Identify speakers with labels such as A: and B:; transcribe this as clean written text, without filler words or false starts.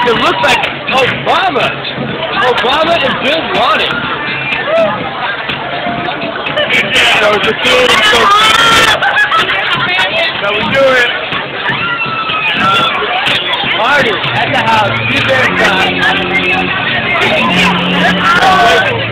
A: It looks like Obama. Obama and Bill Bonnet. So it's a feeling so so we do it. Marty, at the house, be there, guys.